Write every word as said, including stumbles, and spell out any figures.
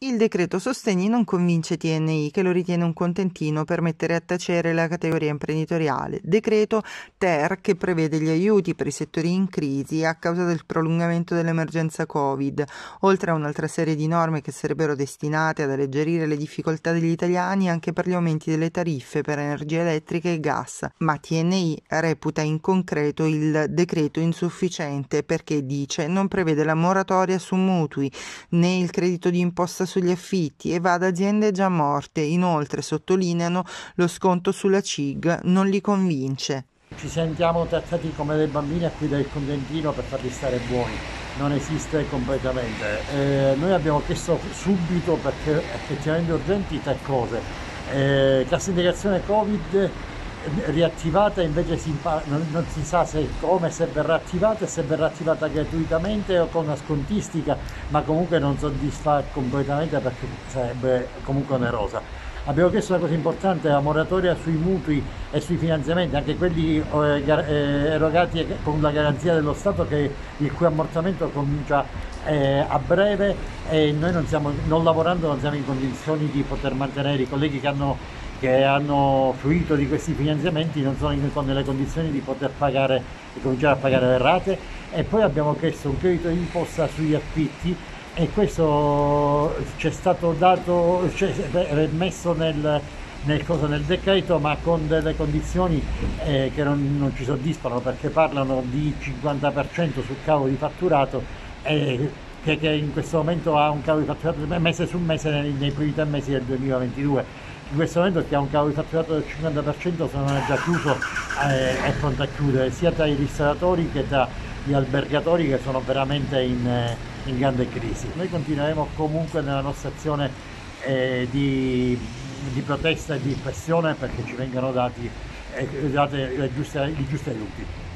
Il decreto sostegni non convince T N I, che lo ritiene un contentino per mettere a tacere la categoria imprenditoriale. Decreto Ter, che prevede gli aiuti per i settori in crisi a causa del prolungamento dell'emergenza Covid, oltre a un'altra serie di norme che sarebbero destinate ad alleggerire le difficoltà degli italiani anche per gli aumenti delle tariffe per energia elettrica e gas. Ma T N I reputa in concreto il decreto insufficiente perché, dice, non prevede la moratoria su mutui né il credito di imposta sugli affitti e va ad aziende già morte. Inoltre sottolineano lo sconto sulla C I G non li convince. Ci sentiamo trattati come dei bambini a cui dai il contentino per farli stare buoni, non esiste completamente. Eh, noi abbiamo chiesto subito, perché effettivamente urgenti, tre cose. Eh, cassa integrazione Covid riattivata, invece si impara, non, non si sa se come, se verrà attivata e se verrà attivata gratuitamente o con una scontistica, ma comunque non soddisfa completamente perché sarebbe comunque onerosa. Abbiamo chiesto una cosa importante, la moratoria sui mutui e sui finanziamenti, anche quelli eh, erogati con la garanzia dello Stato, che il cui ammortamento comincia eh, a breve, e noi non stiamo, non lavorando, non siamo in condizioni di poter mantenere i colleghi che hanno che hanno fruito di questi finanziamenti, non sono in, nelle condizioni di poter pagare e cominciare a pagare le rate. E poi abbiamo chiesto un credito di imposta sugli affitti, e questo ci è stato dato, cioè, messo nel, nel, cosa, nel decreto, ma con delle condizioni eh, che non, non ci soddisfano, perché parlano di cinquanta per cento sul cavo di fatturato, e che, che in questo momento ha un cavo di fatturato mese su mese nei, nei primi tre mesi del duemilaventidue. In questo momento, che ha un cavo di fatturato del cinquanta per cento, se non è già chiuso, eh, è pronto a chiudere, sia tra i ristoratori che tra gli albergatori, che sono veramente in, eh, in grande crisi. Noi continueremo comunque nella nostra azione eh, di, di protesta e di pressione perché ci vengano dati, eh, date le giuste, i giusti aiuti.